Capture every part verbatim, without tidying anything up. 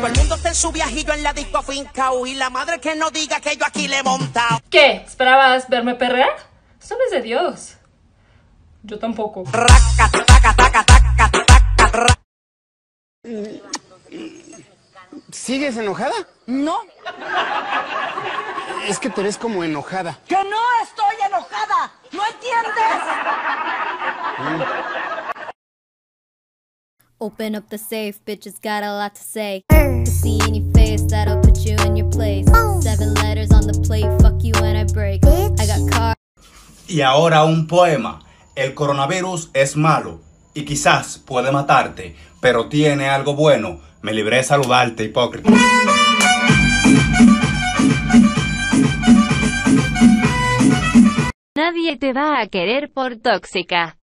Todo el mundo está en su viajillo en la disco fincao y la madre que no diga que yo aquí le he montado. ¿Qué? ¿Esperabas verme perrear? Eso no es de Dios. Yo tampoco. Raca, taca, taca, taca, taca, ra. ¿Sigues enojada? No, Es que te ves como enojada. que no estoy enojada. ¿No entiendes? Open up the safe, bitches got a lot to say. To see in your face, that'll put you in your place. Seven letters on the plate, fuck you when I break. I got car. Y ahora un poema. El coronavirus es malo y quizás puede matarte, pero tiene algo bueno. Me libré de saludarte, hipócrita. Nadie te va a querer por tóxica.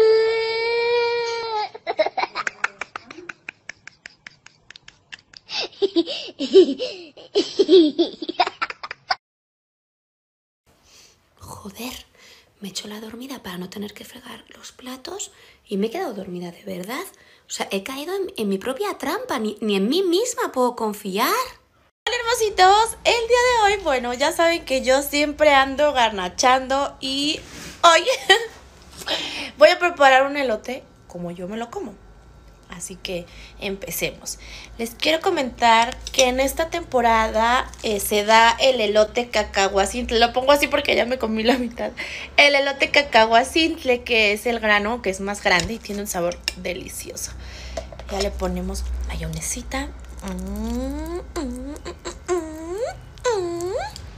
Joder, me he hecho la dormida para no tener que fregar los platos y me he quedado dormida de verdad. O sea, he caído en, en mi propia trampa, ni, ni en mí misma puedo confiar. Hola hermositos, el día de hoy, bueno, ya saben que yo siempre ando garnachando y hoy voy a preparar un elote como yo me lo como. Así que empecemos. Les quiero comentar que en esta temporada eh, se da el elote cacahuacintle. Lo pongo así porque ya me comí la mitad. El elote cacahuacintle, que es el grano que es más grande y tiene un sabor delicioso. Ya le ponemos mayonesita. Mm, mm, mm, mm, mm.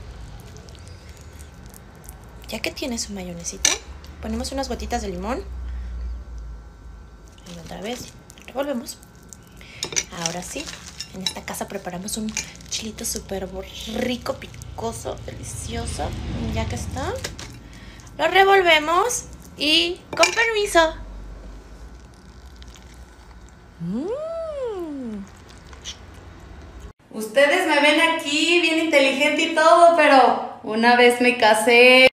Ya que tiene su mayonesita, ponemos unas gotitas de limón. Y otra vez revolvemos. Ahora sí, en esta casa preparamos un chilito súper rico, picoso, delicioso. Ya que está, lo revolvemos y con permiso. Mm. Ustedes me ven aquí bien inteligente y todo, pero una vez me casé.